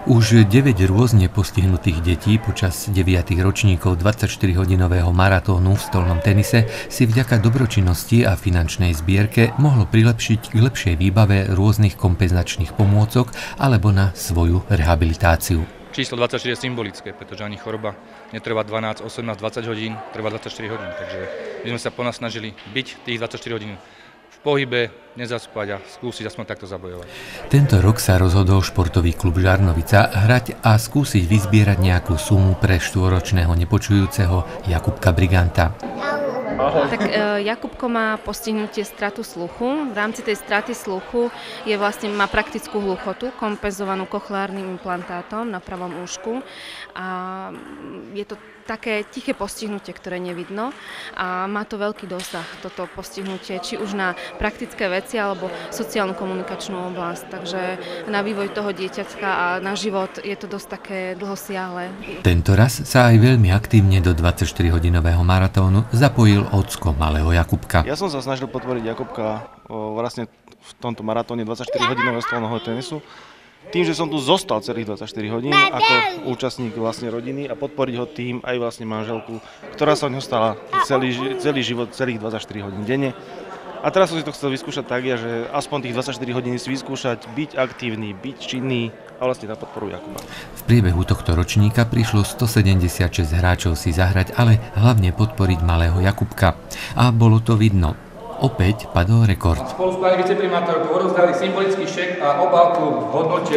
Už 9 rôzne postihnutých detí počas 9 ročníkov 24-hodinového maratónu v stolnom tenise si vďaka dobročinnosti a finančnej zbierke mohlo prilepšiť k lepšej výbave rôznych kompenzačných pomôcok alebo na svoju rehabilitáciu. Číslo 24 je symbolické, pretože ani choroba netrvá 12, 18, 20 hodín, trvá 24 hodín. Takže my sme sa ponasnažili byť tých 24 hodín v pohybe, nezaspať a skúsiť aspoň takto zabojovať. Tento rok sa rozhodol športový klub Žarnovica hrať a skúsiť vyzbierať nejakú sumu pre štvoročného nepočujúceho Jakubka Briganta. Tak Jakubko má postihnutie stratu sluchu. V rámci tej straty sluchu má praktickú hluchotu, kompenzovanú kochleárnym implantátom na pravom úšku. A je to také tiché postihnutie, ktoré nevidno a má to veľký dosah, toto postihnutie, či už na praktické veci alebo sociálnu komunikačnú oblasť. Takže na vývoj toho dieťatka a na život je to dosť také dlhosiahle. Tento raz sa aj veľmi aktívne do 24-hodinového maratónu zapojil ocko malého Jakubka. Ja som sa snažil podporiť Jakubka vlastne v tomto maratóne 24-hodinového stolného tenisu. Tým, že som tu zostal celých 24 hodín ako účastník vlastne rodiny a podporiť ho tým aj vlastne manželku, ktorá sa o ňo stala celý život, celých 24 hodín denne. A teraz som si to chcel vyskúšať tak, že aspoň tých 24 hodín si vyskúšať, byť aktívny, byť činný a vlastne na podporu Jakuba. V priebehu tohto ročníka prišlo 176 hráčov si zahrať, ale hlavne podporiť malého Jakubka. A bolo to vidno. Opäť padol rekord. Spolu s pani viceprimátorkou odovzdali symbolický šek a obálku v hodnote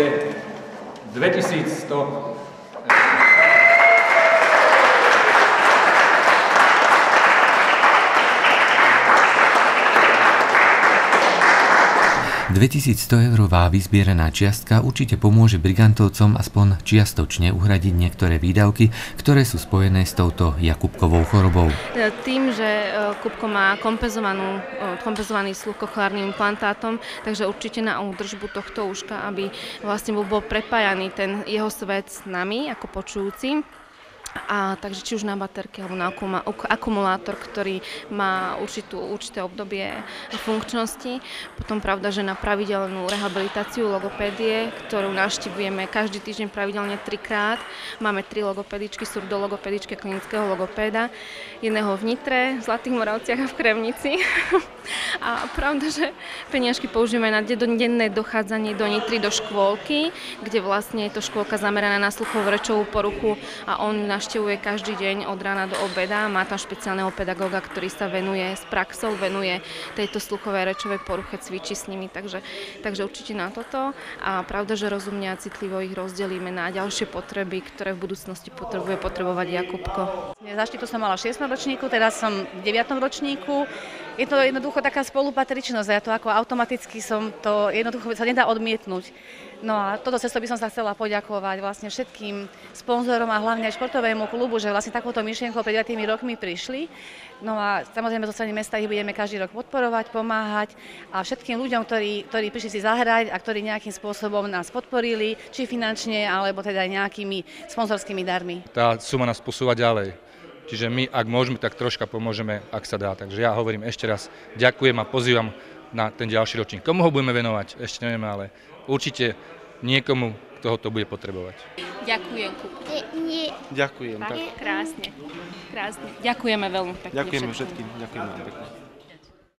2100. 2100-eurová vyzbieraná čiastka určite pomôže brigantovcom aspoň čiastočne uhradiť niektoré výdavky, ktoré sú spojené s touto Jakubkovou chorobou. Tým, že Kubko má kompenzovaný sluch kochleárnym implantátom, takže určite na údržbu tohto uška, aby vlastne bol prepájaný ten jeho svet s nami ako počujúci. A takže či už na baterky alebo na akumulátor, ktorý má určité obdobie funkčnosti. Potom pravda, že na pravidelnú rehabilitáciu logopédie, ktorú navštívujeme každý týždeň pravidelne 3-krát. Máme 3 logopedičky, surdologopedičky klinického logopéda. Jedného v Nitre, v Zlatých Moravciach a v Kremnici. A pravda, že peniažky používame na denné dochádzanie do Nitry, do škôlky, kde vlastne je to škôlka zameraná na sluchovo-rečovú poruchu a on navštevuje každý deň od rána do obeda. Má tam špeciálneho pedagóga, ktorý sa venuje s praxou, venuje tejto sluchovej rečovej poruche, cvičí s nimi, takže určite na toto. A pravda, že rozumne a citlivo ich rozdelíme na ďalšie potreby, ktoré v budúcnosti bude potrebovať Jakubko. Zaštitu som mala v 6. ročníku, teraz som v 9. ročníku. Je to jednoducho taká spolupatričnosť, ja to ako automaticky jednoducho sa nedá odmietnúť. No a toto cesto by som sa chcela poďakovať vlastne všetkým sponzorom a hlavne aj športovému klubu, že vlastne takouto myšlienkou pred 9 rokmi prišli. No a samozrejme zo strany mesta ich budeme každý rok podporovať, pomáhať a všetkým ľuďom, ktorí prišli si zahrať a ktorí nejakým spôsobom nás podporili, či finančne, alebo teda aj nejakými sponzorskými darmi. Tá suma nás posúva ďalej. Čiže my, ak môžeme, tak troška pomôžeme, ak sa dá. Takže ja hovorím ešte raz, ďakujem a pozývam na ten ďalší ročník. Komu ho budeme venovať? Ešte nevieme, ale určite niekomu, kto ho to bude potrebovať. Ďakujem, Kubko. Ďakujem. Tak krásne. Ďakujeme veľmi pekne. Ďakujeme všetkým. Ďakujeme.